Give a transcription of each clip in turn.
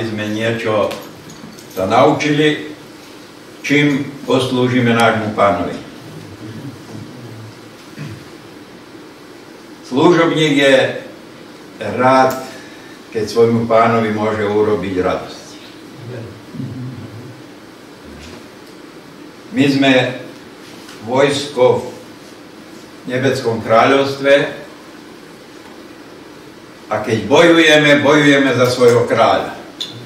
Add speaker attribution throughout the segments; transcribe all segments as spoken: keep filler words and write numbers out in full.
Speaker 1: aby sme niečo sa naučili, čím poslúžime nášmu Pánovi. Služobník je rád, keď svojmu Pánovi môže urobiť radosť. My sme vojsko v nebeskom kráľovstve a keď bojujeme, bojujeme za svojho kráľa.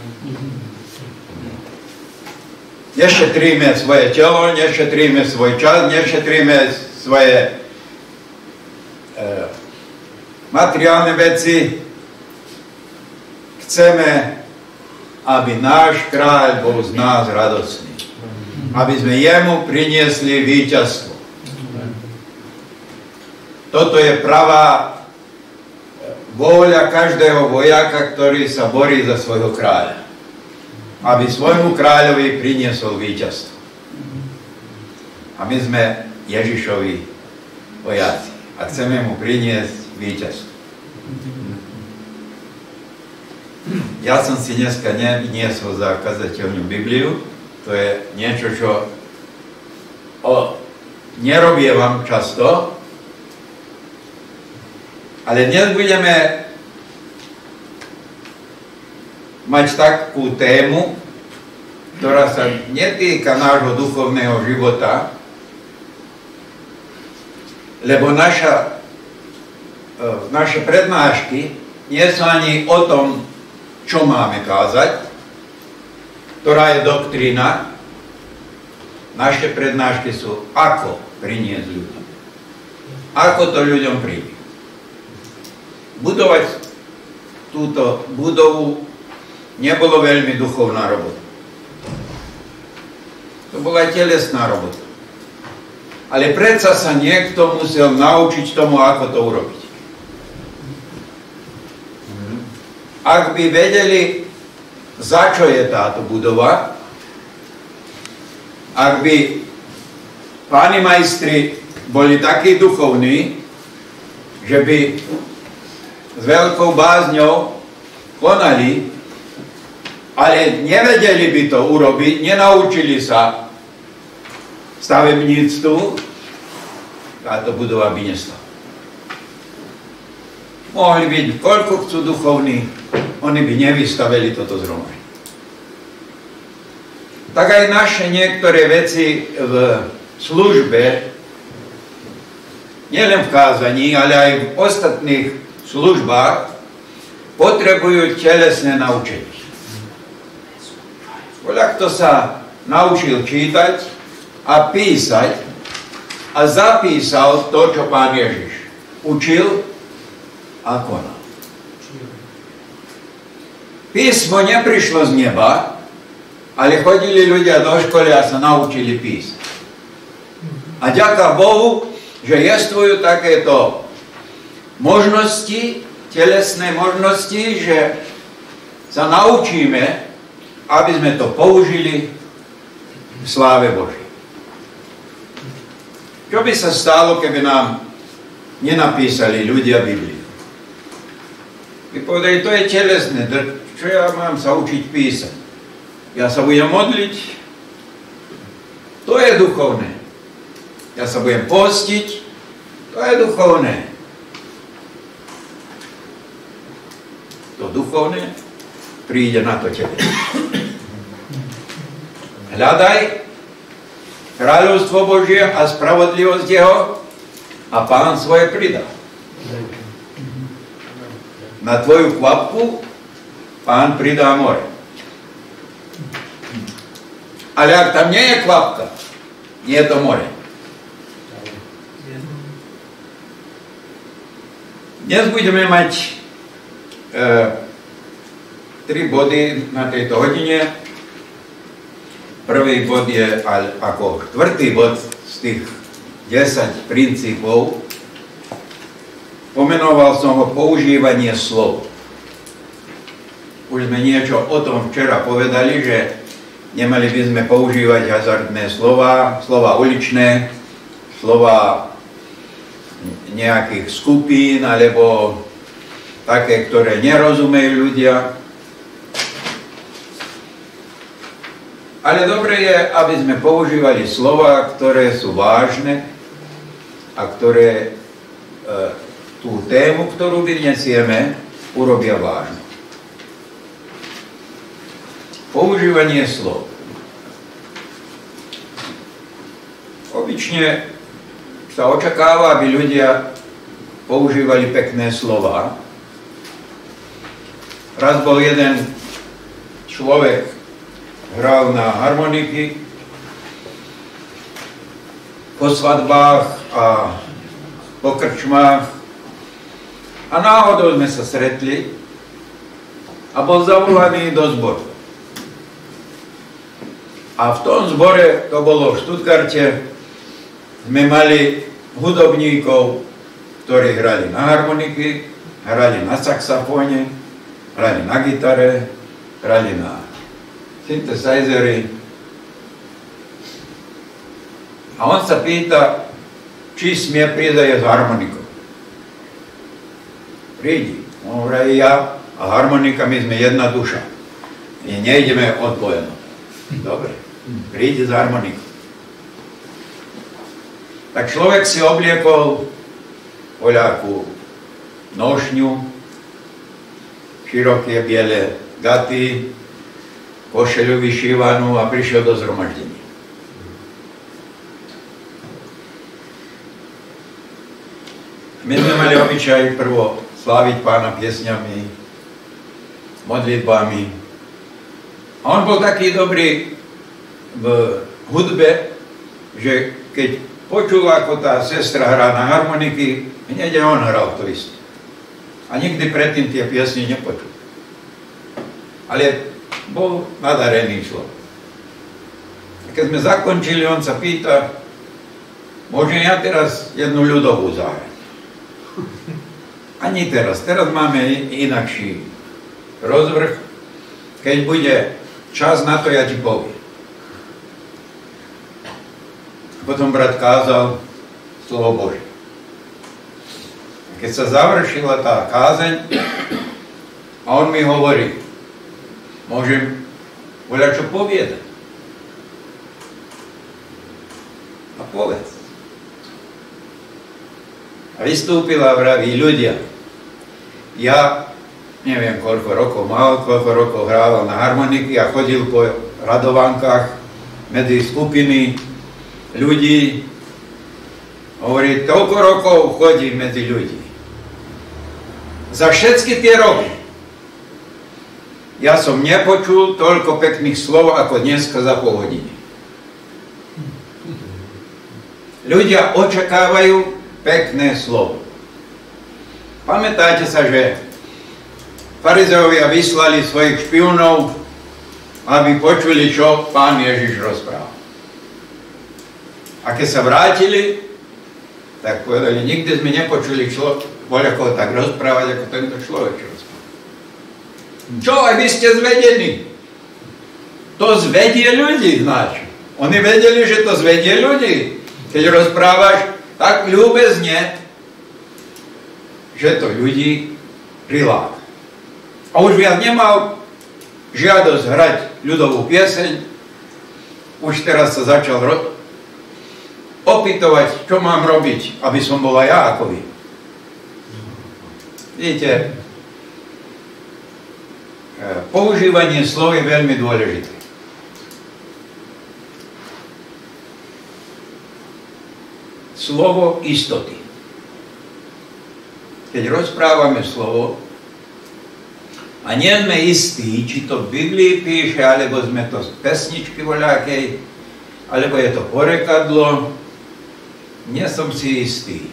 Speaker 1: Nešetríme svoje telo, nešetríme svoj čas, nešetríme svoje e, materiálne veci. Chceme, aby náš kráľ bol z nás radosný. Aby sme jemu priniesli víťazstvo. Toto je pravá vôľa každého vojaka, ktorý sa borí za svojho kráľa. Aby svojmu kráľovi priniesol víťazstvo. A my sme Ježišovi vojaci. A chceme mu priniesť víťazstvo. Ja som si dneska nevniesol za kazateľnú Bibliu. To je niečo, čo o, nerobievam často. Ale dnes budeme mať takú tému, ktorá sa netýka nášho duchovného života, lebo naša, naše prednášky nie sú ani o tom, čo máme kázať, ktorá je doktrína. Naše prednášky sú, ako priniesť ľuďom. Ako to ľuďom príde. Budovať túto budovu nebolo veľmi duchovná robota. To bola aj telesná robota. Ale predsa sa niekto musel naučiť tomu, ako to urobiť. Ak by vedeli, za čo je táto budova, ak by páni majstri boli takí duchovní, že by s veľkou bázňou konali, ale nevedeli by to urobiť, nenaučili sa stavebníctvu, táto budova by nestala. Mohli byť, koľko chcú duchovní, oni by nevystavili toto zhromaždenie. Tak aj naše niektoré veci v službe, nielen v kázaní, ale aj v ostatných službách, potrebujú telesné naučenie. Voľa kto sa naučil čítať a písať a zapísal to, čo Pán Ježiš učil a konal. Písmo neprišlo z neba, ale chodili ľudia do školy a sa naučili písať. A ďaká Bohu, že jestvujú takéto možnosti, telesné možnosti, že sa naučíme, aby sme to použili v sláve Božej. Čo by sa stalo, keby nám nenapísali ľudia Bibliu? By povedali, to je telesné, čo ja mám sa učiť písať? Ja sa budem modliť, to je duchovné. Ja sa budem postiť, to je duchovné. To duchovné príde na to tebe. Hľadaj kráľovstvo Božie a spravodlivosť jeho a Pán svoje pridá. Na tvoju kvapku Pán pridá more. Ale ak tam nie je kvapka, nie je to more. Dnes budeme mať e, tri body na tejto hodine. Prvý bod je ako štvrtý bod z tých desať princípov. Pomenoval som ho používanie slov. Už sme niečo o tom včera povedali, že nemali by sme používať hazardné slova, slova uličné, slova nejakých skupín, alebo také, ktoré nerozumejú ľudia. Ale dobre je, aby sme používali slova, ktoré sú vážne a ktoré e, tú tému, ktorú vyniesieme, urobia vážne. Používanie slov. Obyčne sa očakáva, aby ľudia používali pekné slova. Raz bol jeden človek, hral na harmoniky po svadbách a po krčmách a náhodou sme sa stretli a bol zavolaný do zboru. A v tom zbore, to bolo v Stuttgarte, sme mali hudobníkov, ktorí hrali na harmoniky, hrali na saxofóne, hrali na gitare, hrali na synthesizery. A on sa pýta, či smie prísť aj s harmonikou. Prídi. On hovorí, ja a harmonika, my sme jedna duša. My nejdeme odpojeno. Dobre, prídi s harmonikou. Tak človek si obliekol voľakú nošňu, široké biele gaty, košeľu vyšívanú a prišiel do zhromaždenia. My sme mali obyčaj prvo sláviť Pána piesňami, modlitbami. A on bol taký dobrý v hudbe, že keď počul, ako tá sestra hrá na harmoniky, hneď on hral to isté. A nikdy predtým tie piesne nepočul. Ale bol nadarený človek. A keď sme zakončili, on sa pýta, môžem ja teraz jednu ľudovú zahrať? Ani teraz. Teraz máme inakší rozvrh. Keď bude čas na to, ja ti poviem. Potom brat kázal slovo Božie. Keď sa završila tá kázeň, a on mi hovorí, môžem voľačo povedať. A povedz. A vystúpila a vraví, ľudia, ja neviem, koľko rokov mal, koľko rokov hrával na harmoniky a chodil po radovankách medzi skupiny ľudí. Hovorí, toľko rokov chodí medzi ľudí. Za všetky tie roky ja som nepočul toľko pekných slov, ako dneska za pol hodiny. Ľudia očakávajú pekné slovo. Pamätáte sa, že farizeovia vyslali svojich špionov, aby počuli, čo Pán Ježiš rozprával. A keď sa vrátili, tak povedali, nikdy sme nepočuli človek, voľako tak rozprávať, ako tento človek rozpráva. Čo, aj vy ste zvedení? To zvedie ľudí, znáč. Oni vedeli, že to zvedie ľudí. Keď rozprávaš tak ľúbezne, že to ľudí priláka. A už viac nemal žiadosť hrať ľudovú pieseň, už teraz sa začal ro- opýtovať, čo mám robiť, aby som bol aj ja ako vy. Vidíte, používanie slov je veľmi dôležité. Slovo istoty. Keď rozprávame slovo a nie sme istí, či to v Biblii píše, alebo sme to z pesničky voľakej, alebo je to porekadlo, nie som si istý.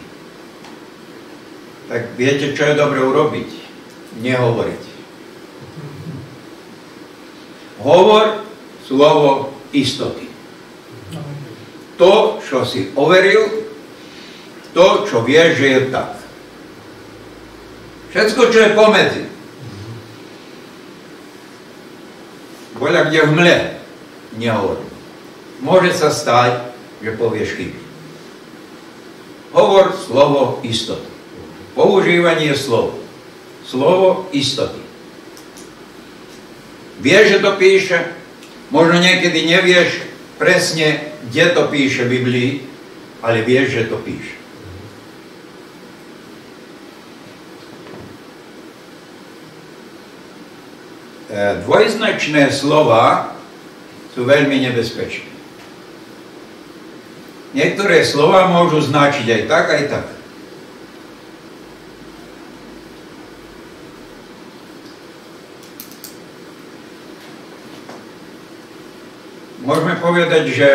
Speaker 1: Tak viete, čo je dobre urobiť? Nehovoriť. Hovor slovo istoty. To, čo si overil, to, čo vieš, že je tak. Všetko, čo je pomedzi. Voľa kde v mle, nehovor. Môže sa stať, že povieš chyby. Hovor slovo istoty. Používanie slov. Slovo istoty. Vieš, že to píše, Možno niekedy nevieš presne, kde to píše v Biblii, ale vieš, že to píše. Dvojznačné slova sú veľmi nebezpečné. Niektoré slova môžu značiť aj tak, aj tak. Môžeme povedať, že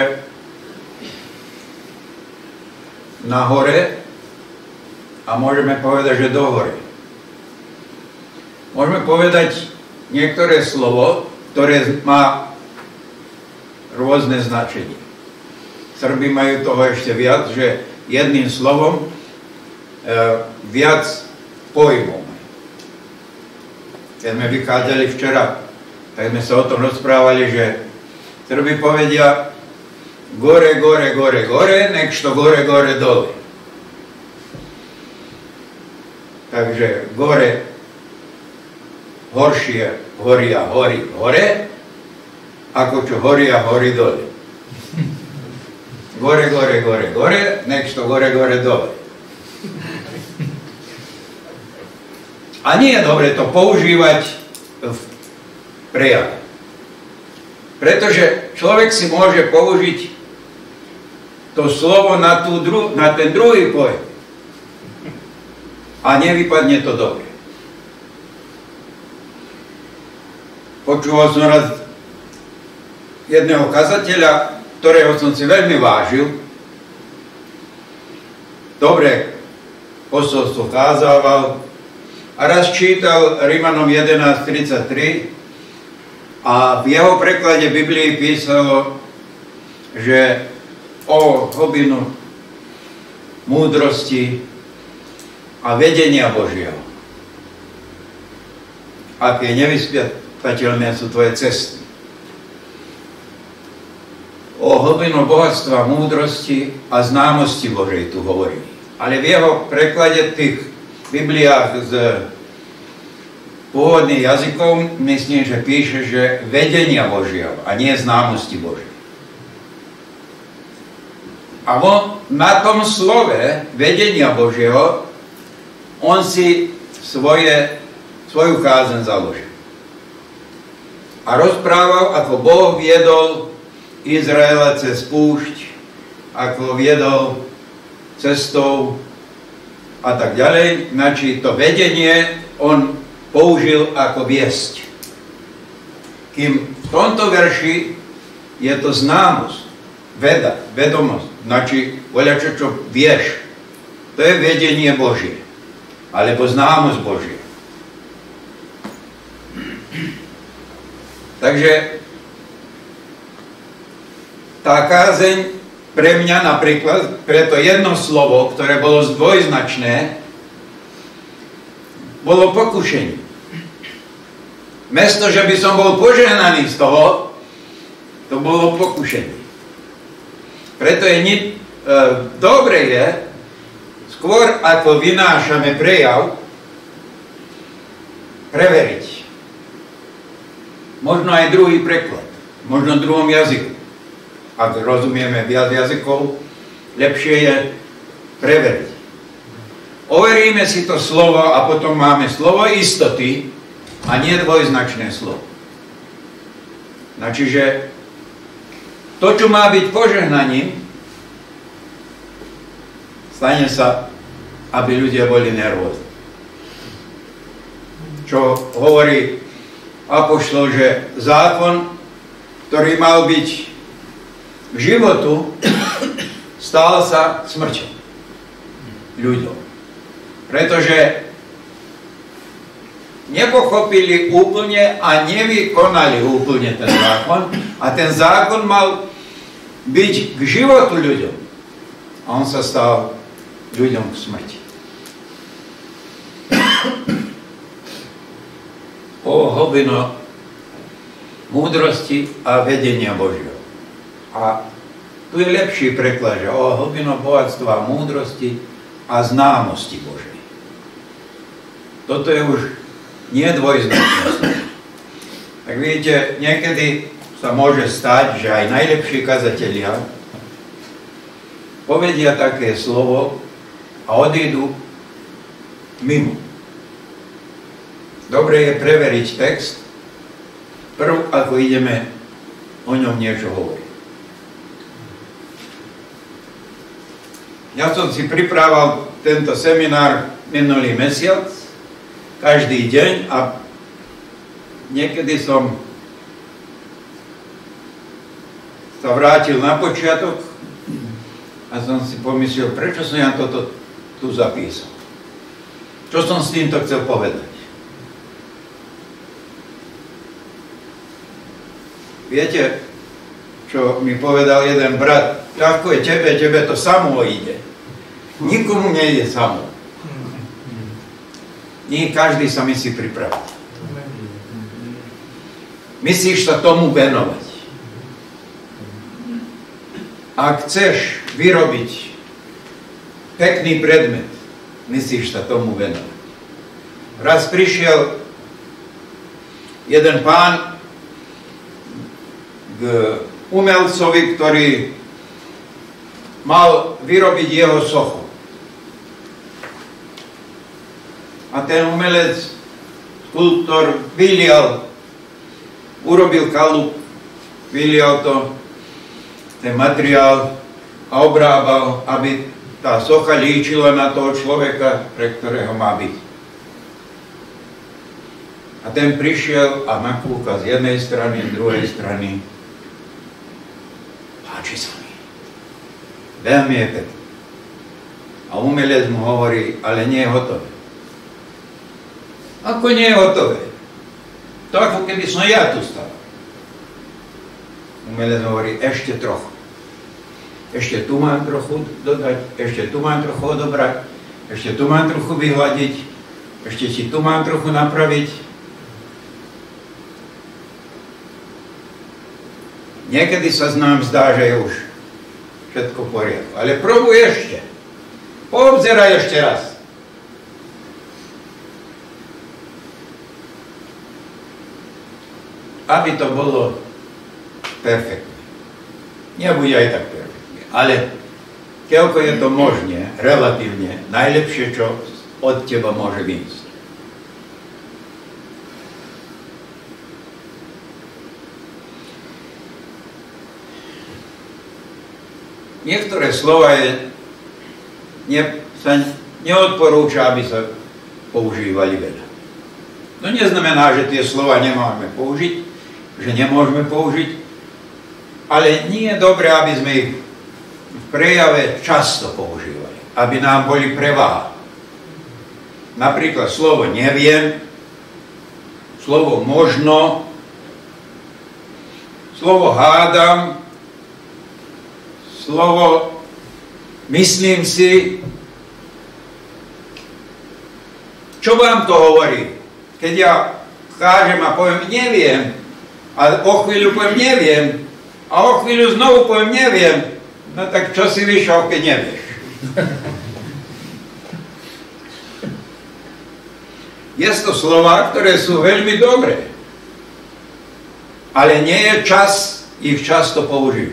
Speaker 1: na hore a môžeme povedať, že do hore. Môžeme povedať niektoré slovo, ktoré má rôzne značenie. Srbi majú toho ešte viac, že jedným slovom e, viac pojmov. Keď sme vychádzali včera, tak sme sa o tom rozprávali, že Srbi povedia gore, gore, gore, gore, nešto gore, gore, dole. Takže gore, horšie, horia, horí, hore, ako čo horia, horí, dole. Gore, gore, gore, gore, nešto gore, gore, dole. A nie je dobre to používať v prejave. Pretože človek si môže použiť to slovo na, tú dru- na ten druhý pojem. A nevypadne to dobre. Počúval som raz jedného kazateľa, ktorého som si veľmi vážil. Dobre posolstvo kázával a raz čítal Rimanom jedenásť tridsaťtri a v jeho preklade Biblii písalo, že o hlbinu múdrosti a vedenia Božieho. Aké nevyspytateľné sú tvoje cesty. O hlbinu bohatstva, múdrosti a známosti Božej tu hovorí. Ale v jeho preklade tých Bibliách z pôvodných jazykov myslím, že píše, že vedenia Božieho a nie známosti Božej. A on na tom slove vedenia Božieho on si svoje, svoju kázeň založil. A rozprával, ako Boh viedol Izraela cez púšť, ako viedol cestou a tak ďalej. Znači to vedenie on použil ako viesť. Kým v tomto verši je to známosť, veda, vedomosť, znači voľačo, čo vieš. To je vedenie Božie, alebo známosť Božie. Takže tá kázeň pre mňa napríklad, pre to jedno slovo, ktoré bolo zdvojznačné, bolo pokušenie. Mesto, že by som bol požehnaný z toho, to bolo pokušenie. Preto je ni- e, dobre je, skôr ako vynášame prejav, preveriť. Možno aj druhý preklad, možno v druhom jazyku. Ak rozumieme viac jazykov, lepšie je preveriť. Overíme si to slovo a potom máme slovo istoty a nie dvojznačné slovo. Znači, že to, čo má byť požehnaním, stane sa, aby ľudia boli nervózni. Čo hovorí apoštol, že zákon, ktorý mal byť k životu, stal sa smrťou ľuďom. Pretože nepochopili úplne a nevykonali úplne ten zákon a ten zákon mal byť k životu ľuďom. A on sa stal ľuďom k smrti. O hlbino múdrosti a vedenia Božieho. A tu je lepší preklad, že o hlbino bohatstva, múdrosti a známosti Božej. Toto je už nie dvojznačné slovo. Tak vidíte, niekedy sa môže stať, že aj najlepší kazatelia povedia také slovo a odídu mimo. Dobre je preveriť text, prv ako ideme o ňom niečo hovoriť. Ja som si priprával tento seminár minulý mesiac, každý deň, a niekedy som sa vrátil na počiatok a som si pomyslel, prečo som ja toto tu zapísal. Čo som s týmto chcel povedať? Viete, čo mi povedal jeden brat, ľahko je tebe, tebe to samo ide. Nikomu nejde samo. Nie každý sa musí pripraviť. Myslíš sa tomu venovať. Ak chceš vyrobiť pekný predmet, myslíš sa tomu venovať. Raz prišiel jeden pán k umelcovi, ktorý mal vyrobiť jeho sochu. A ten umelec, skulptor, vylial, urobil kalup, vylial to, ten materiál a obrábal, aby tá socha líčila na toho človeka, pre ktorého má byť. A ten prišiel a nakúka z jednej strany, z druhej strany. Páči sa mi. Veľmi je pekný. A umelec mu hovorí, ale nie je hotové. Ako nie je hotové? To ako keby som ja tu stal. Umelec hovorí, ešte trochu. Ešte tu mám trochu dodať, ešte tu mám trochu odobrať, ešte tu mám trochu vyhľadiť, ešte si tu mám trochu napraviť. Niekedy sa z nám zdá, že je už všetko v poriadku. Ale probuj ešte. Poobzeraj ešte raz. Aby to bolo perfektné. Nebude aj tak perfektné. Ale keľko je to možné, relatívne, najlepšie, čo od teba môže výjsť. Niektoré slova je, ne, sa neodporúča, aby sa používali veľa. No neznamená, že tie slova nemáme použiť, že nemôžeme použiť, ale nie je dobré, aby sme ich v prejave často používali, aby nám boli preváha. Napríklad slovo neviem, slovo možno, slovo hádam, slovo myslím si. Čo vám to hovorí? Keď ja kážem a poviem neviem, a o chvíľu poviem neviem, a o chvíľu znovu poviem neviem, no tak čo si vyšol, keď nevieš? Je to slova, ktoré sú veľmi dobré, ale nie je čas ich často používať.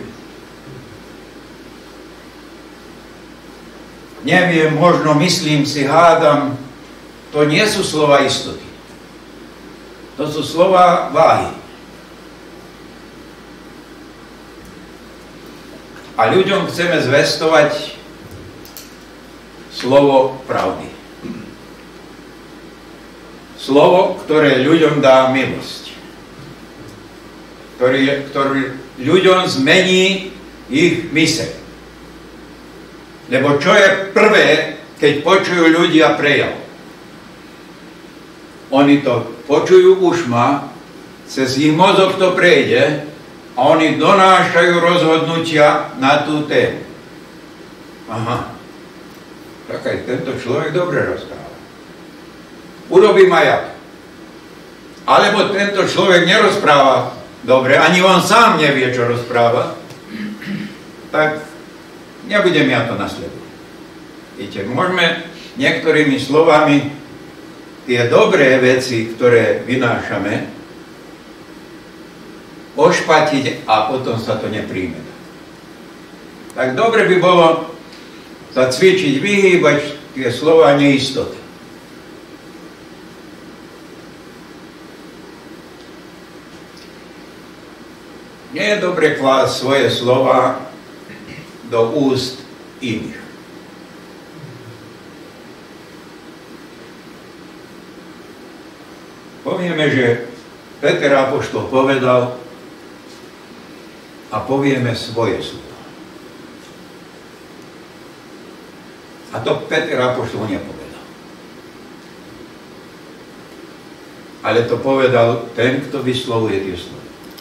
Speaker 1: Neviem, možno, myslím si, hádam, to nie sú slova istoty. To sú slova váhy. A ľuďom chceme zvestovať slovo pravdy. Slovo, ktoré ľuďom dá milosť. Ktorý, ktorý ľuďom zmení ich myseľ. Lebo čo je prvé, keď počujú ľudia prejav? Oni to počujú ušma, cez ich mozog to prejde a oni donášajú rozhodnutia na tú tému. Aha, tak aj tento človek dobre rozpráva. Urobím aj ja. Alebo tento človek nerozpráva dobre, ani on sám nevie, čo rozpráva, tak nebudem ja to nasledovať. Viete, môžeme niektorými slovami tie dobré veci, ktoré vynášame, ošpatiť a potom sa to nepríjme. Tak dobre by bolo zacvičiť, vyhýbať tie slova neistoty. Nie je dobre klásť svoje slova do úst iných. Povieme, že Peter apoštol povedal a povieme svoje slova. A to Peter apoštol nepovedal. Ale to povedal ten, kto vyslovuje tie slova.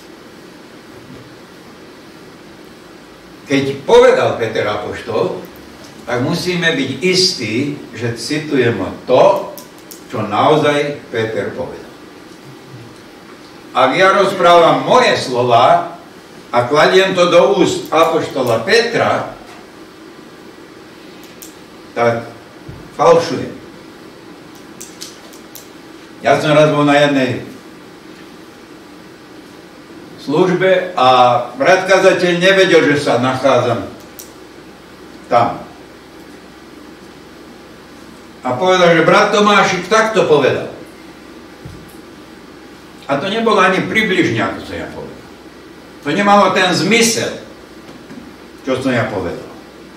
Speaker 1: Keď povedal Peter apoštol, tak musíme byť istí, že citujeme to, čo naozaj Peter povedal. Ak ja rozprávam moje slova a kladiem to do úst apoštola Petra, tak falšujem. Ja som raz bol na jednej službe a brat kazateľ nevedel, že sa nachádzam tam. A povedal, že brat Tomášik takto povedal. A to nebolo ani približne, ako som ja povedal. To nemalo ten zmysel, čo som ja povedal.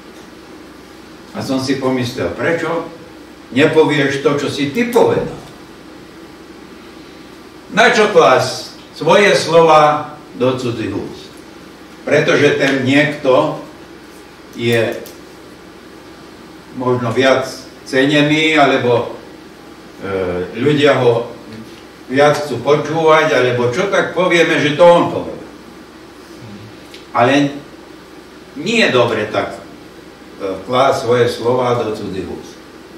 Speaker 1: A som si pomyslel, prečo nepovieš to, čo si ty povedal? Na čo klásť svoje slova do cudzích úst? Pretože ten niekto je možno viac cenený, alebo e, ľudia ho viac chcú počúvať, alebo čo, tak povieme, že to on povedal. Ale nie je dobre tak e, klásť svoje slova do cudzích úst.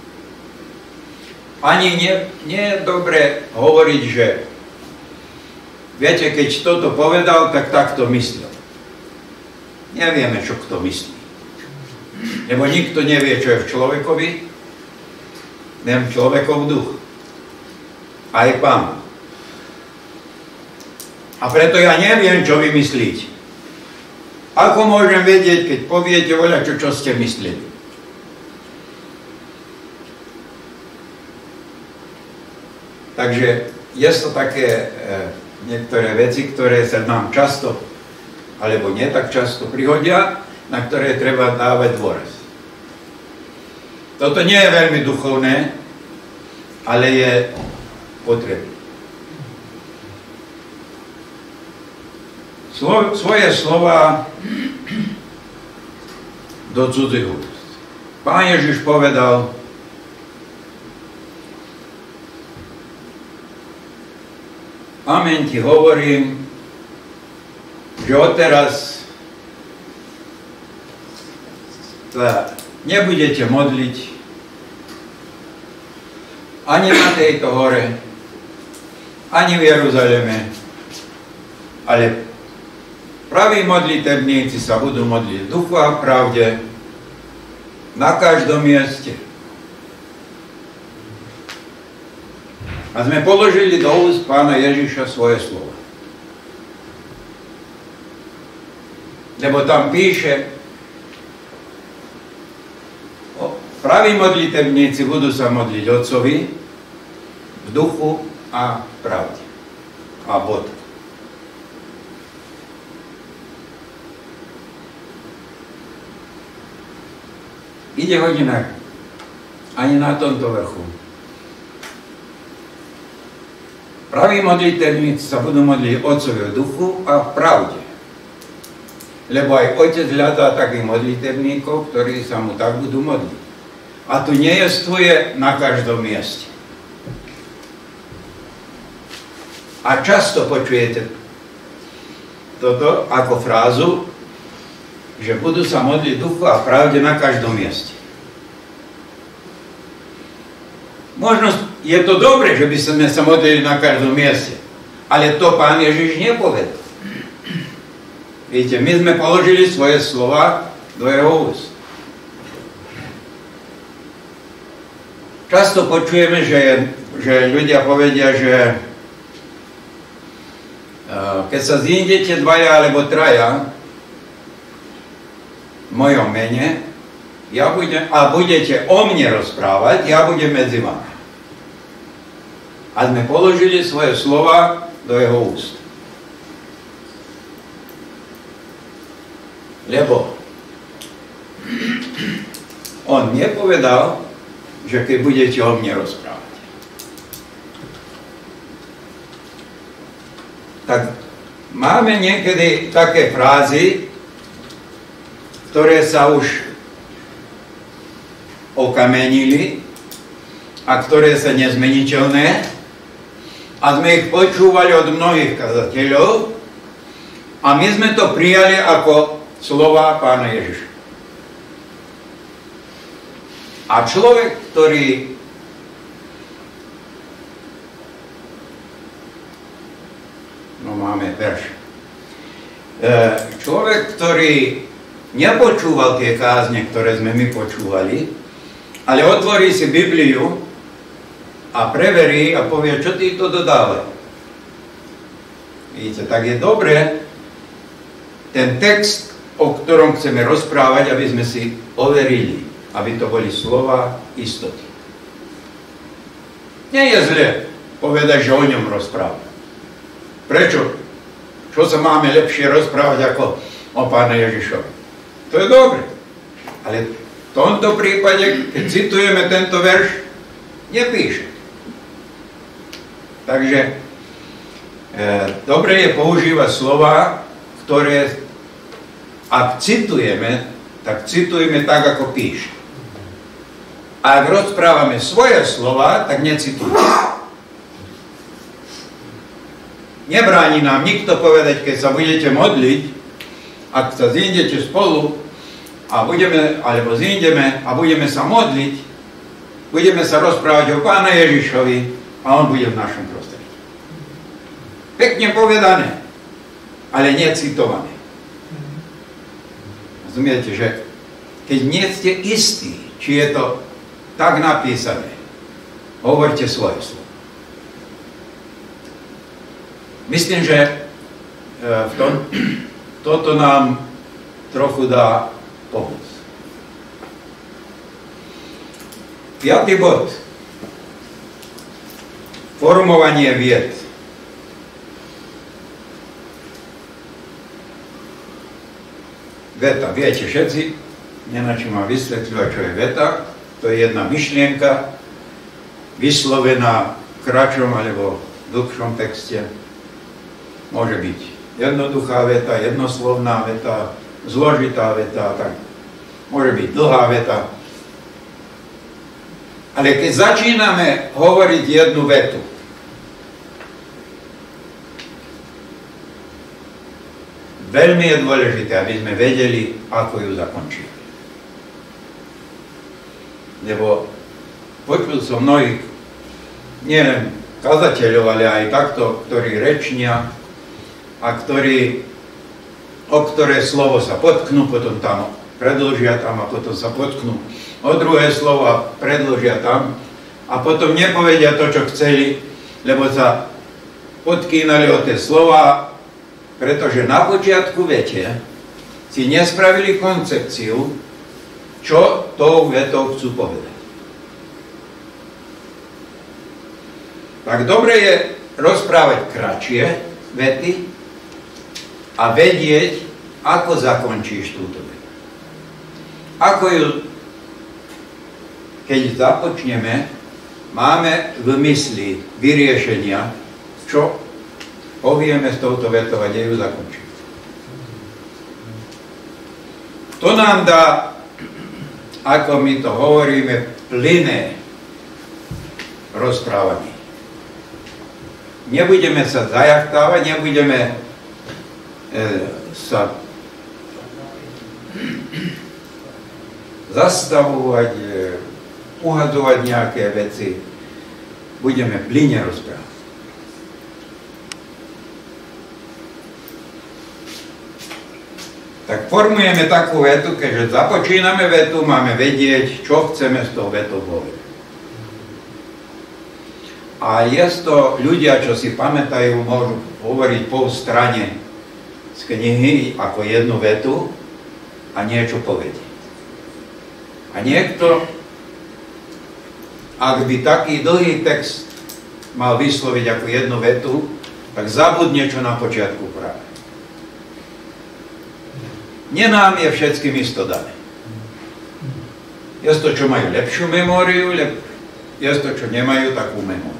Speaker 1: Ani nie, nie je dobre hovoriť, že viete, keď toto povedal, tak takto myslel. Nevieme, čo kto myslí. Lebo nikto nevie, čo je v človekovi, len človekov duch. Aj Pán. A preto ja neviem, čo vy myslíte. Ako môžem vedieť, keď poviete voľačo, čo ste mysleli? Takže je to také e, niektoré veci, ktoré sa nám často, alebo nie tak často prihodia, na ktoré treba dávať dôraz. Toto nie je veľmi duchovné, ale je potrebné. Slo, svoje slova do cudzích úst. Pán Ježiš povedal, amen ti hovorím, že odteraz sa nebudete modliť ani na tejto hore, ani v Jeruzaleme, ale praví modlitebníci sa budú modliť v duchu a v pravde na každom mieste. A sme položili do úst Pána Ježiša svoje slova. Lebo tam píše, praví modlitebníci budú sa modliť Otcovi v duchu a v pravde. A bod. Ide hodina ani na tomto vrchu. Praví modlitebníci sa budú modliť Otcovi v duchu a v pravde. Lebo aj Otec hľadá takých modlitebníkov, ktorí sa mu tak budú modliť. A tu nejestvuje na každom mieste. A často počujete toto ako frázu, že budú sa modliť duchu a pravde na každom mieste. Možno je to dobre, že by sme sa modlili na každom mieste, ale to Pán Ježiš nepovedal. Viete, my sme položili svoje slova do jeho úst. Často počujeme, že, že ľudia povedia, že keď sa zídete dvaja alebo traja v mojom mene, ja budem, a budete o mne rozprávať, ja budem medzi vami. A sme položili svoje slova do jeho úst. Lebo on nepovedal, že keď budete o mne rozprávať. Tak máme niekedy také frázy, ktoré sa už okamenili a ktoré sa nezmeniteľné a sme ich počúvali od mnohých kazateľov a my sme to prijali ako slova Pána Ježiša. A človek, ktorý no máme verš. Človek, ktorý nepočúval tie kázne, ktoré sme my počúvali, ale otvorí si Bibliu a preverí a povie, čo tí to dodávajú. Vidíte, tak je dobré ten text, o ktorom chceme rozprávať, aby sme si overili, aby to boli slova istoty. Nie je zle povedať, že o ňom rozprávať. Prečo? Čo sa máme lepšie rozprávať ako o Pána Ježišovi? To je dobre. Ale v tomto prípade, keď citujeme tento verš, nepíše. Takže e, dobre je používať slova, ktoré, ak citujeme, tak citujeme tak, ako píše. A ak rozprávame svoje slova, tak necitujeme. Nebráni nám nikto povedať, keď sa budete modliť, ak sa zídete spolu a budeme, alebo zídeme a budeme sa modliť, budeme sa rozprávať o Pána Ježišovi a on bude v našom prostredí. Pekne povedané, ale necitované. Rozumiete, že keď nie ste istí, či je to tak napísané, hovorte svoje slovo. Myslím, že v tom, toto nám trochu dá pomoc. Piatý bod. Formovanie vied. Veta. Viete všetci, nenačím vám vysvetľovať, čo je veta. To je jedna myšlienka, vyslovená v kratšom alebo dlhšom texte. Môže byť jednoduchá veta, jednoslovná veta, zložitá veta, tak môže byť dlhá veta. Ale keď začíname hovoriť jednu vetu, veľmi je dôležité, aby sme vedeli, ako ju zakončiť. Lebo počul som mnohých, nielen kazateľov, ale aj takto, ktorí rečnia, a ktorí, o ktoré slovo sa potknú, potom tam predĺžia tam a potom sa potknú o druhé slovo a predĺžia tam a potom nepovedia to, čo chceli, lebo sa podkýnali o tie slova, pretože na počiatku vete si nespravili koncepciu, čo tou vetou chcú povedať. Tak dobre je rozprávať kratšie vety, a vedieť, ako zakončíš túto vetu. Ako ju, keď započneme, máme v mysli vyriešenia, čo povieme s touto vetou a kde ju zakončíme. To nám dá, ako my to hovoríme, plyné rozprávanie. Nebudeme sa zajachtávať, nebudeme sa zastavovať, uhadzovať nejaké veci. Budeme plyne rozprávať. Tak formujeme takú vetu, keďže započíname vetu, máme vedieť, čo chceme s tou vetou povedať. A to ľudia, čo si pamätajú, môžu hovoriť po strane z knihy ako jednu vetu a niečo povedie. A niekto, ak by taký dlhý text mal vysloviť ako jednu vetu, tak zabudne, čo na počiatku práve. Nie nám je všetkým isto dané. Je to, čo majú lepšiu memóriu, je to, čo nemajú takú memóriu.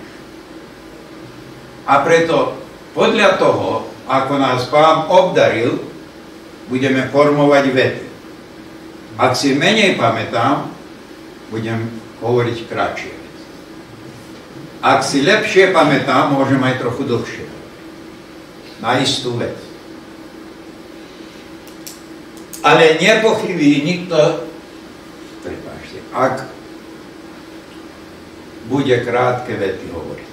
Speaker 1: A preto podľa toho, ako nás Pán obdaril, budeme formovať vety. Ak si menej pamätám, budem hovoriť kratšie vety. Ak si lepšie pamätám, môžem aj trochu dlhšie. Na istú vec. Ale nepochybí nikto, prepáčte, ak bude krátke vety hovoriť.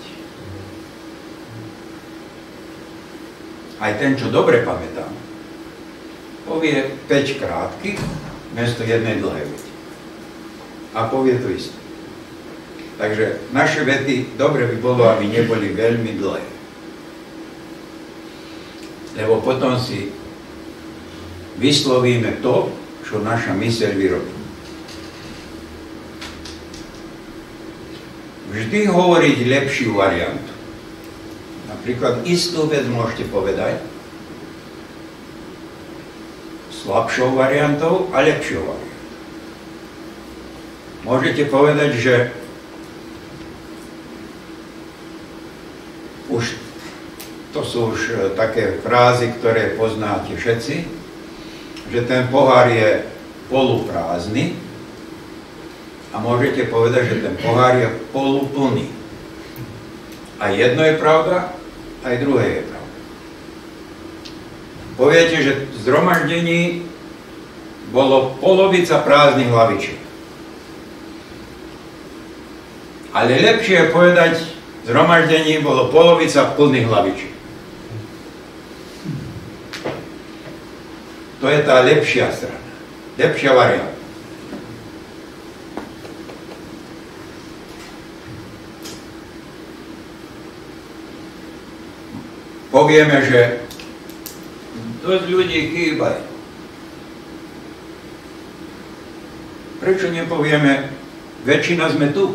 Speaker 1: Aj ten, čo dobre pamätám, povie päť krátkych miesto jednej dlhej vety. A povie to isté. Takže naše vety dobre by bolo, aby neboli veľmi dlhé. Lebo potom si vyslovíme to, čo naša myseľ vyrobí. Vždy hovoriť lepšiu variantu. Napríklad istú vec môžete povedať slabšou variantou a lepšou variantou. Môžete povedať, že už to sú už také frázy, ktoré poznáte všetci, že ten pohár je poluprázdny a môžete povedať, že ten pohár je poluplný. A jedno je pravda, aj druhé je pravda. Poviete, že v zhromaždení bolo polovica prázdnych hlavičiek. Ale lepšie je povedať, v zhromaždení bolo polovica plných hlavičiek. To je tá lepšia strana, lepšia varianta. Povieme, že dosť ľudí chýbajú. Prečo nepovieme, väčšina sme tu?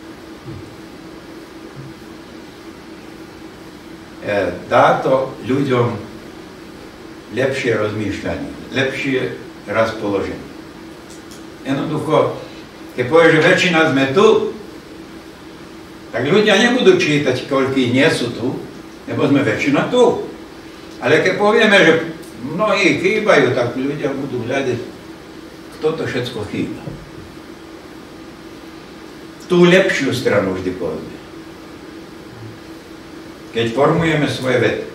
Speaker 1: Dá to ľuďom lepšie rozmýšľanie, lepšie rozpoloženie. Jednoducho, keď povieš, že väčšina sme tu, tak ľudia nebudú čítať, koľkí nie sú tu, lebo sme väčšina tu. Ale keď povieme, že mnohí chýbajú, tak ľudia budú hľadať, kto to všetko chýba. Tú lepšiu stranu vždy povedzme. Keď formujeme svoje vety.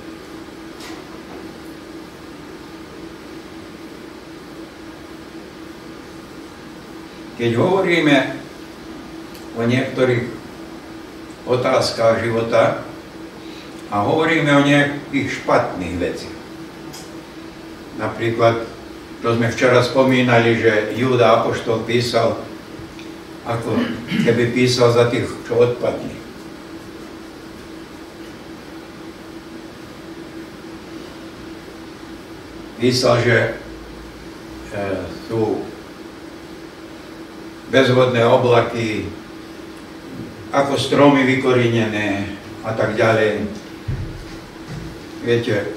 Speaker 1: Keď hovoríme o niektorých otázkach života a hovoríme o nejakých špatných veciach. Napríklad, čo sme včera spomínali, že Júda apoštol písal, ako keby písal za tých, čo odpadli. Písal, že e, sú bezvodné oblaky, ako stromy vykorenené a tak ďalej. Viete,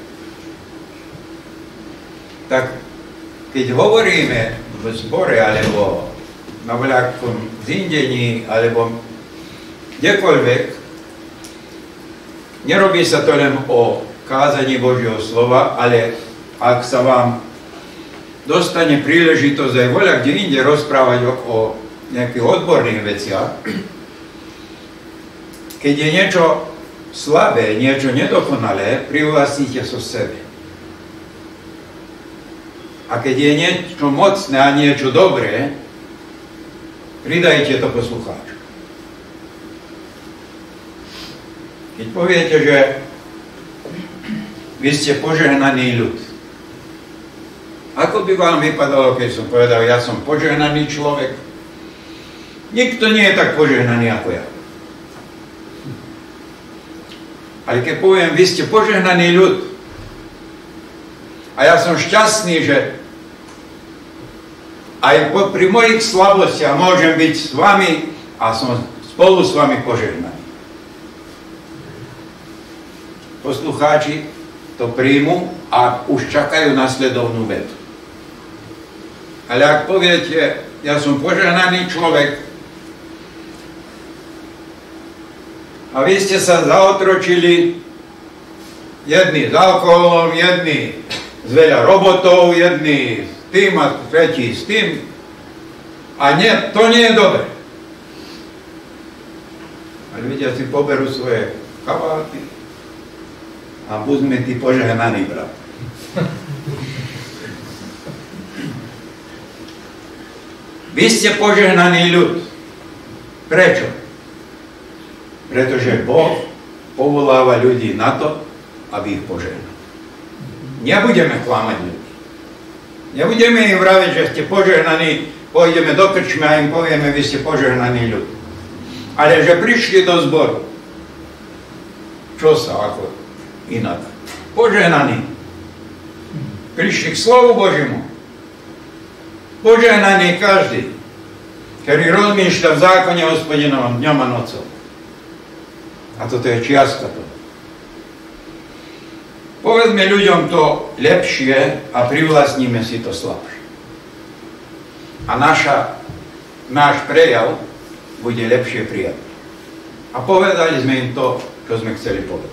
Speaker 1: tak keď hovoríme v zbore alebo na voľakom zindení alebo kdekoľvek, nerobí sa to len o kázaní Božieho slova, ale ak sa vám dostane príležitosť aj voľa kde inde rozprávať o, o nejakých odborných veciach, keď je niečo slabé, niečo nedokonalé, privlastnite so sebe. A keď je niečo mocné a niečo dobré, pridajte to poslucháču. Keď poviete, že vy ste požehnaný ľud, ako by vám vypadalo, keď som povedal, ja som požehnaný človek? Nikto nie je tak požehnaný ako ja. Ale keď poviem, vy ste požehnaný ľud, a ja som šťastný, že aj pri mojich slabostiach môžem byť s vami a som spolu s vami požehnaný. Poslucháči to príjmu a už čakajú nasledovnú vetu. Ale ak poviete, ja som požehnaný človek a vy ste sa zaotročili jedni s alkoholom, jedni s veľa robotov, jedni s tým a tretí s tým. A nie, to nie je dobre. Ale ľudia si poberú svoje kabáty a buďme tí požehnaní, brat. Vy ste požehnaný ľud. Prečo? Pretože Boh povoláva ľudí na to, aby ich požehnal. Nebudeme klamať ľudí. Nebudeme im vraviť, že ste požehnaní, pôjdeme do krčmy a im povieme, vy ste požehnaný ľud. Ale že prišli do zboru. Čo sa ako inak? Požehnaní. Prišli k slovu Božiemu. Požehnaný každý, ktorý rozmýšľa v zákone Hospodinovom dňom a nocou. A toto je čiastka toho. Povedzme ľuďom to lepšie a privlastníme si to slabšie. A naša, náš prejav bude lepšie prijatý. A povedali sme im to, čo sme chceli povedať.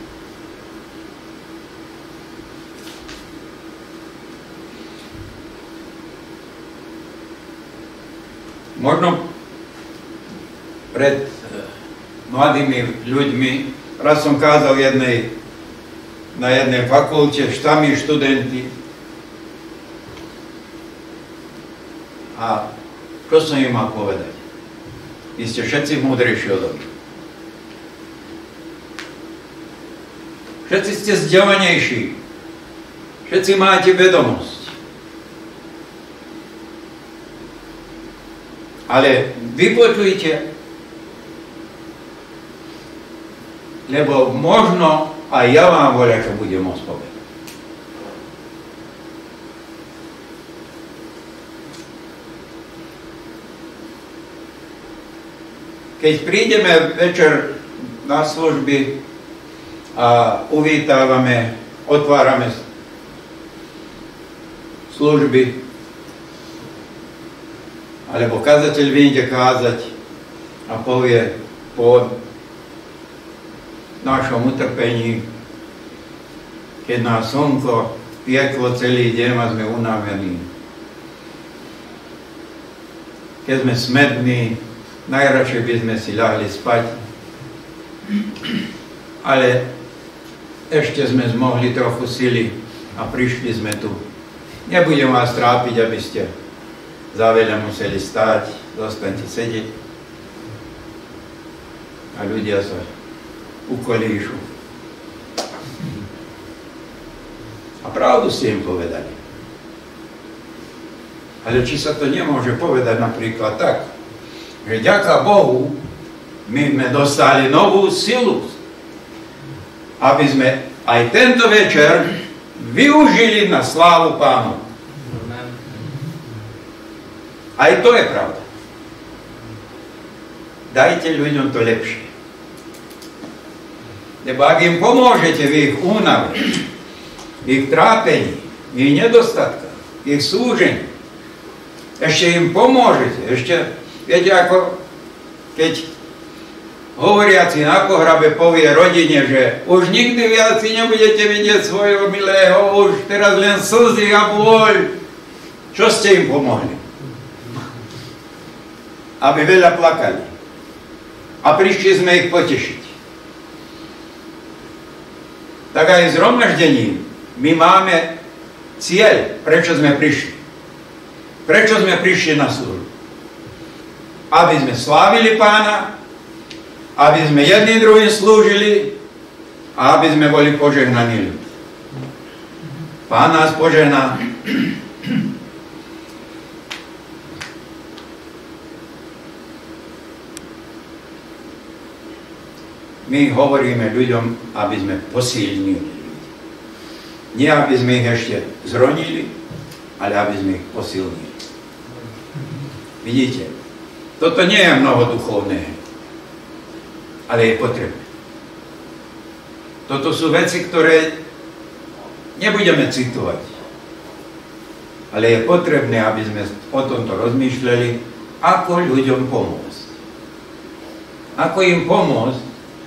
Speaker 1: Možno pred mladými ľuďmi, raz som kázal jednej, na jednej fakulte, tam študenti. A čo som im mal povedať? Vy ste všetci múdrejší odo mňa. Všetci ste vzdelanejší. Všetci máte vedomosť. Ale vypočujte, lebo možno aj ja vám voľa, čo budem môcť povedať. Keď prídeme večer na služby a uvítávame, otvárame služby, alebo kazateľ vyjde kázať a povie po našom utrpení, keď nás slnko pieklo celý deň a sme unavení. Keď sme smední, najradšej by sme si ľahli spať, ale ešte sme zmohli trochu sily a prišli sme tu. Nebudem vás trápiť, aby ste za veľa museli stáť, zostaňte sedieť a ľudia sa ukolíšu. A pravdu ste im povedali. Ale či sa to nemôže povedať napríklad tak, že ďaká Bohu my sme dostali novú silu, aby sme aj tento večer využili na slávu Pánu. Aj to je pravda. Dajte ľuďom to lepšie. Lebo ak im pomôžete v ich únave, v ich trápení, v ich nedostatkách, v ich súžení, ešte im pomôžete, ešte, viete, ako keď hovoriaci na pohrabe povie rodine, že už nikdy viac si nebudete vidieť svojho milého, už teraz len slzy a bôľ. Čo ste im pomohli? Aby veľa plakali. A prišli sme ich potešiť. Tak aj zhromaždením my máme cieľ, prečo sme prišli. Prečo sme prišli na službu. Aby sme slávili Pána, aby sme jedným druhým slúžili a aby sme boli požehnaní ľud. Pán nás požehná. my hovoríme ľuďom, aby sme posilnili ľudí. Nie, aby sme ich ešte zronili, ale aby sme ich posilnili. Vidíte, toto nie je mnoho duchovného, ale je potrebné. Toto sú veci, ktoré nebudeme citovať, ale je potrebné, aby sme o tomto rozmýšľali, ako ľuďom pomôcť. Ako im pomôcť?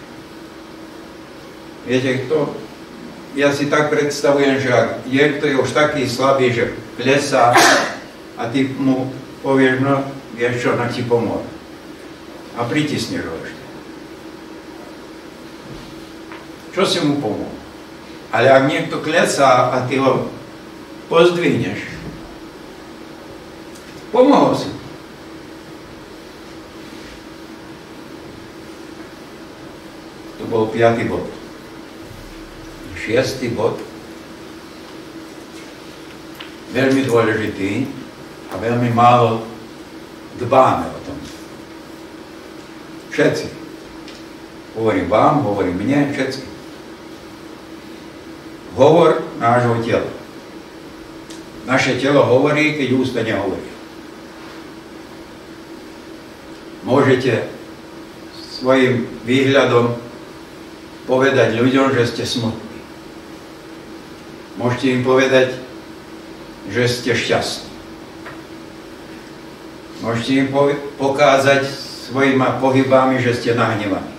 Speaker 1: Viete, kto? Ja si tak predstavujem, že ak je, kto je už taký slabý, že klesá a ty mu povieš, no, vieš čo, na ti pomôže. A pritisneš ho ešte. Čo si mu pomôže? Ale ak niekto klesá a ty ho pozdvihneš, pomohol si. To bol piatý bod. Šiestý bod, veľmi dôležitý a veľmi málo dbáme o tom. Všetci. Hovorím vám, hovorím mne, všetci. Hovor nášho tela. Naše telo hovorí, keď ústa nehovorí. Môžete svojim výhľadom povedať ľuďom, že ste smutní. Môžete im povedať, že ste šťastní. Môžete im pokázať svojimi pohybami, že ste nahnevaní.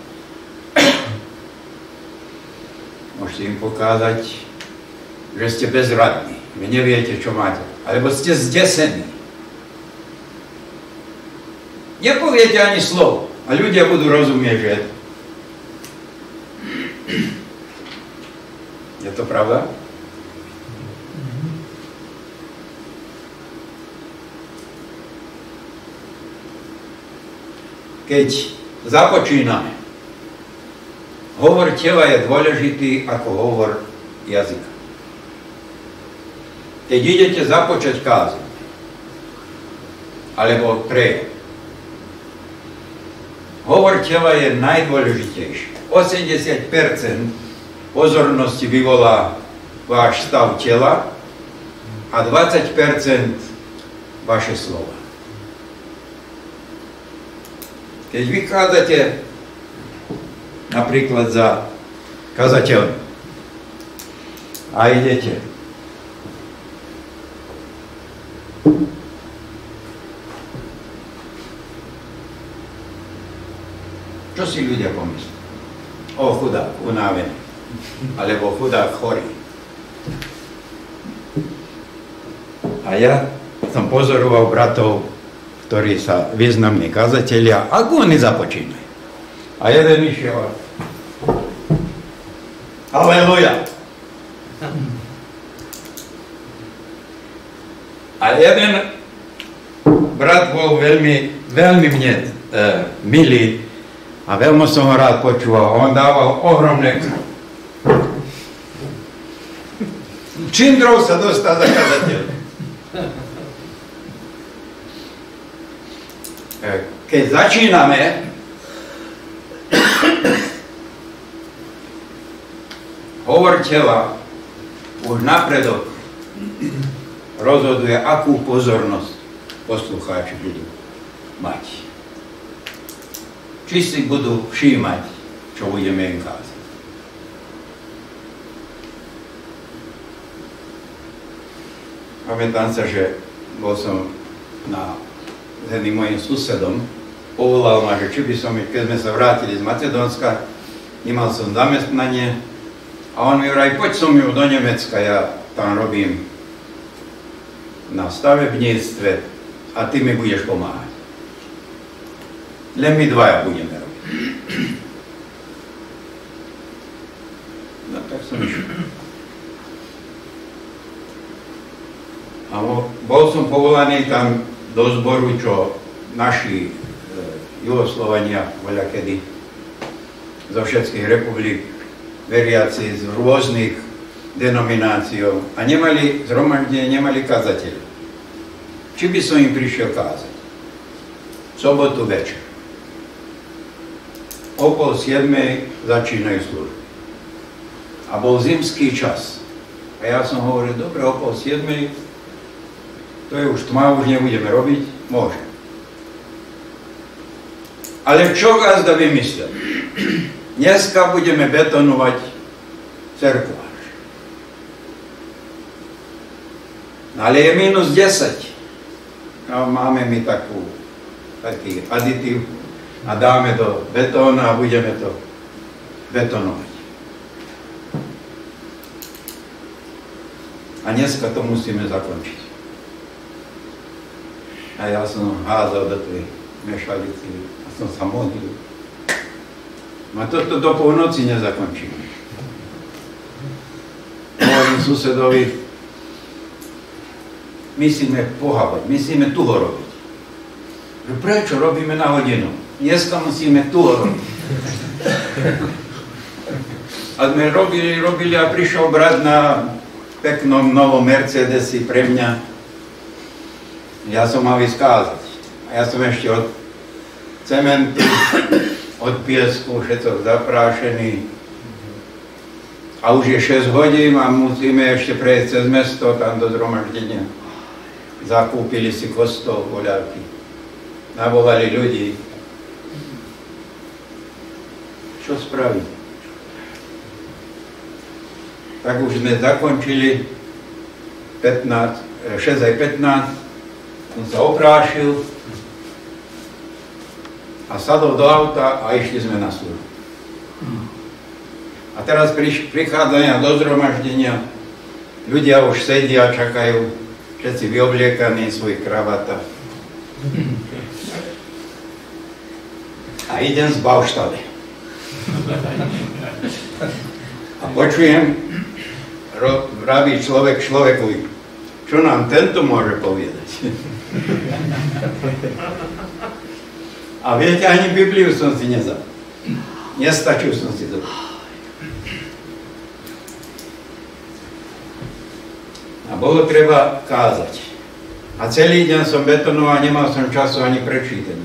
Speaker 1: Môžete im pokázať, že ste bezradní, že neviete, čo máte. Alebo ste zdesení. Nepoviete ani slovo. A ľudia budú rozumieť, že je to pravda? Keď započíname, hovor tela je dôležitý ako hovor jazyka. Keď idete započať kázeň, alebo prejav, hovor tela je najdôležitejší. osemdesiat percent pozornosti vyvolá váš stav tela a dvadsať percent vaše slova. Keď vychádzate napríklad za kazateľom a idete čo si ľudia pomyslí? O, chudák, unávený. Alebo chudák, chorý. A ja som pozoroval bratov, ktorí sa významní kazatelia, ako oni započínajú. A jeden išiel. Halleluja. A jeden brat bol veľmi, veľmi mne e, milý a veľmi som ho rád počúval. On dával ohromné čindrov sa dostal za kazateľ. Keď začíname, hovor tela už napredok rozhoduje, akú pozornosť poslucháči budú mať. Či si budú všímať, čo budeme im kázať. Pamätám sa, že bol som na s jedným mojim susedom, povolal ma, že či by som, keď sme sa vrátili z Macedónska, nemal som zamestnanie a on mi vraj, poď som ju do Nemecka, ja tam robím na stavebníctve a ty mi budeš pomáhať. Len my dvaja budeme robiť. No tak som išiel. A bol som povolaný tam do zboru, čo naši e, Jugoslovania voľakedy zo všetkých republik, veriaci z rôznych denominácií a nemali zhromaždenie, nemali kazateľa. Či by som im prišiel kázať? V sobotu večer. o pol siedmej začínajú služby. A bol zimský čas. A ja som hovoril, dobre, o pol siedmej, to je už tma, už nebudeme robiť, môže. Ale čo gazda vymyslel? Dneska budeme betonovať cerkvu. Ale je minus desať. No, máme my takú, taký aditív a dáme do betóna a budeme to betonovať. A dneska to musíme zakončiť. A ja som házal do tej mešalici a som sa modlil. A toto do polnoci nezakončíme. Hovorím susedovi, musíme pohávať, musíme tuho robiť. Prečo robíme na hodinu? Dneska musíme tuho robiť. A sme robili, robili a prišiel brat na peknom novom Mercedesi pre mňa. Ja som mal vyskázať. A ja som ešte od cementu, od piesku, všetko zaprášený. A už je šesť hodín a musíme ešte prejsť cez mesto, tam do zhromaždenia. Zakúpili si kostol, voľavky. Navolali ľudí. Čo spraviť? Tak už sme zakončili pätnásť, šesť aj pätnásť. Som sa oprášil a sadol do auta a išli sme na službu. A teraz prichádzania do zhromaždenia, ľudia už sedia, čakajú, všetci vyobliekaní v svojich kravatách. A idem z Bauštale. A počujem, vraví človek človekovi, čo nám tento môže povedať? A viete, ani Bibliu som si nezal. Nestačil som si to. A bolo treba kázať. A celý deň som betonoval, nemal som času ani prečítať.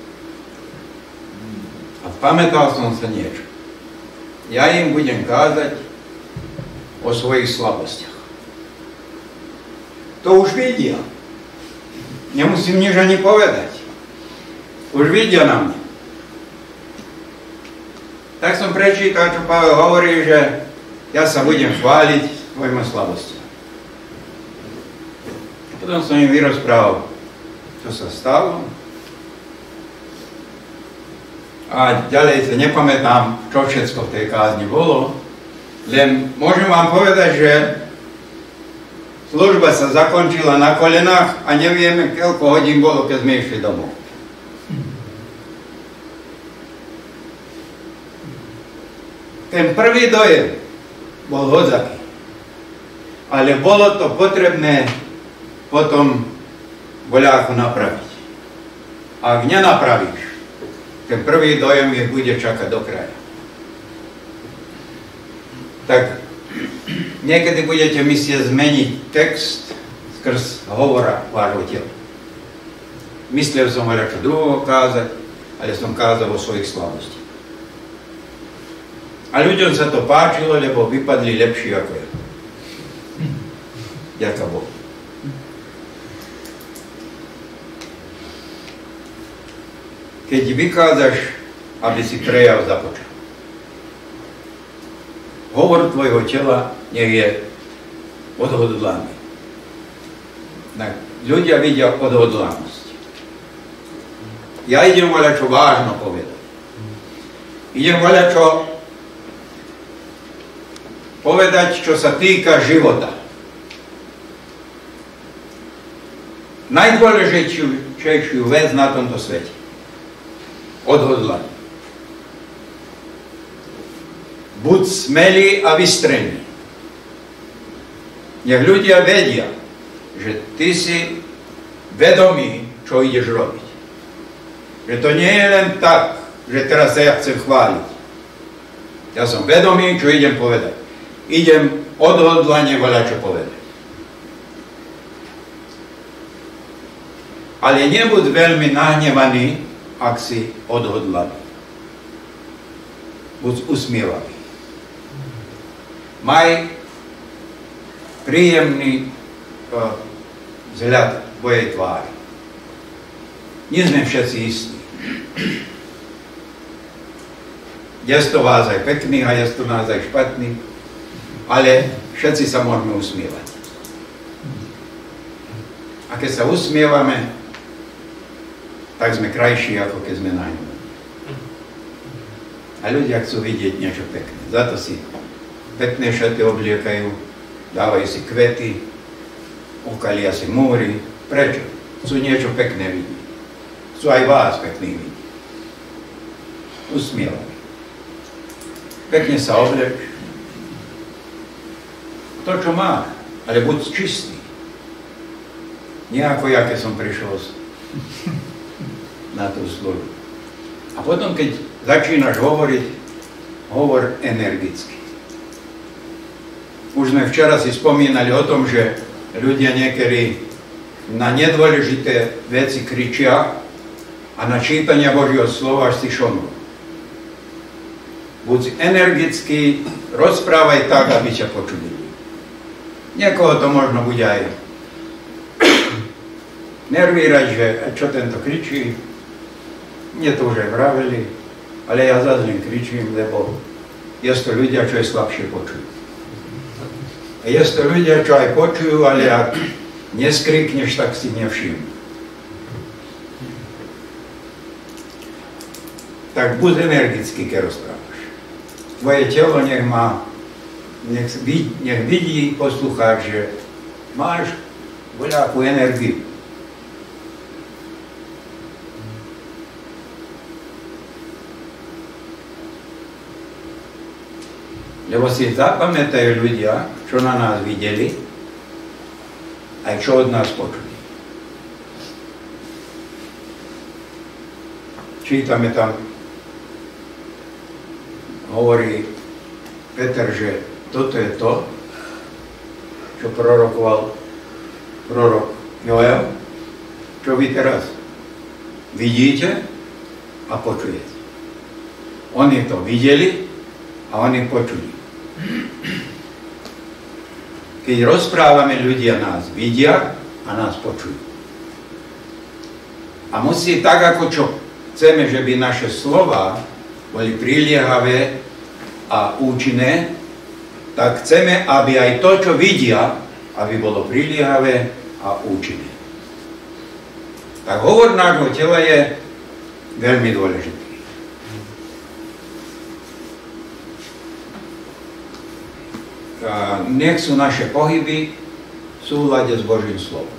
Speaker 1: A pamätal som sa niečo. Ja im budem kázať o svojich slabostiach. To už vidia. Nemusím nič ani povedať. Už vidia na mňa. Tak som prečítal, čo Pavel hovorí, že ja sa budem chváliť svojimi slabostiami. Potom som im vyrozprával, čo sa stalo. A ďalej sa nepamätám, čo všetko v tej kázni bolo. Len môžem vám povedať, že služba sa zakončila na kolenách a nevieme, koľko hodín bolo, keď sme išli domov. Ten prvý dojem bol hodzaký. Ale bolo to potrebné potom voľáku napraviť. Ak nenapravíš, ten prvý dojem je bude čakať do kraja. Tak niekedy budete myslieť zmeniť text skrz hovora vášho tela. Myslel som veľa čo druhého kázať, ale som kázal o svojich slabostiach. A ľuďom sa to páčilo, lebo vypadli lepší ako ja. Ďaká Bohu. Keď vychádzaš, aby si prejav započal. Hovor tvojho tela nech je odhodlaný. Ľudia vidia odhodlanosť. Ja idem voľačo vážno povedať. Idem voľačo povedať, čo sa týka života. Najdôležitejšiu vec na tomto svete. Odhodlanie. Buď smelý a vystrelný. Nech ľudia vedia, že ty si vedomý, čo ideš robiť. Že to nie je len tak, že teraz sa ja chcem chváliť. Ja som vedomý, čo idem povedať. Idem odhodlane voľačo povedať. Ale nebuď veľmi nahnevaný, ak si odhodlaný. buď usmievavý. Maj príjemný uh, vzhľad tvojej tvári. Nie sme všetci istí. Je to vás aj pekný a je to nás aj špatný, ale všetci sa môžeme usmievať. A keď sa usmievame, tak sme krajší, ako keď sme na ňu. A ľudia chcú vidieť niečo pekné. Za to si pekné šaty obliekajú, dávajú si kvety, ukalia si múry. Prečo? Chcú niečo pekné vidieť. Chcú aj vás pekný vidieť. Usmievajú. Pekne sa obleč. To, čo má, ale buď čistý. Nie ako ja, keď som prišiel na tú službu. A potom, keď začínaš hovoriť, hovor energicky. Už sme včera si spomínali o tom, že ľudia niekedy na nedôležité veci kričia a na čítania Božieho slova až si šomnú. Buď energicky, rozprávaj tak, aby ťa počuli. Niekoho to možno bude aj nervírať, že čo tento kričí. Mne to už aj vraveli, ale ja zase len kričím, lebo je to ľudia, čo je slabšie počujú. A je to ľudia, čo aj počujú, ale ak neskrikneš, tak si nevšimnú. Tak buď energický, keď rozprávaš. Tvoje telo nech má, nech, nech vidí poslucháč, že máš voľakú energiu. Lebo si zapamätajú ľudia, čo na nás videli, aj čo od nás počuli. Čítame tam, hovorí Peter, že toto je to, čo prorokoval prorok Joel, čo vy teraz vidíte a počujete. Oni to videli a oni počuli. Keď rozprávame, ľudia nás vidia a nás počujú. A musí tak, ako čo chceme, že by naše slova boli priliehavé a účinné, tak chceme, aby aj to, čo vidia, aby bolo priliehavé a účinné. Tak hovor nášho tela je veľmi dôležitý. A nech sú naše pohyby v súlade s Božím slovom.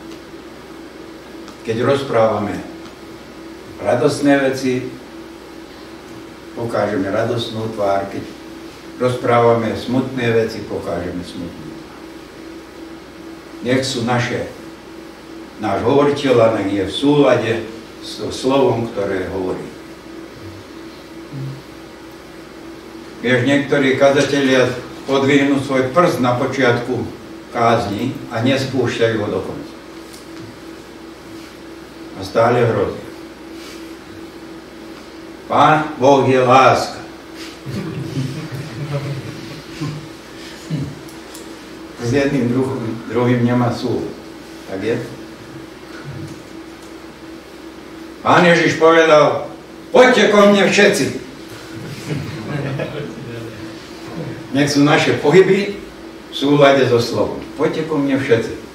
Speaker 1: Keď rozprávame radostné veci, pokážeme radostnú tvár. Keď rozprávame smutné veci, pokážeme smutnú tvár. Nech sú naše, náš hovor tela, nech je v súlade s slovom, ktoré hovorí. Vieš, niektorí kazatelia podvihnú svoj prst na počiatku kázni a nespúšťajú ho do konca. A stále hrozí. Pán Boh je láska. S jedným druhým, druhým nemá súlad. Tak je? Pán Ježiš povedal, poďte ko mne všetci. Nech sú naše pohyby v súlade so slovom. Poďte ko mne všetci.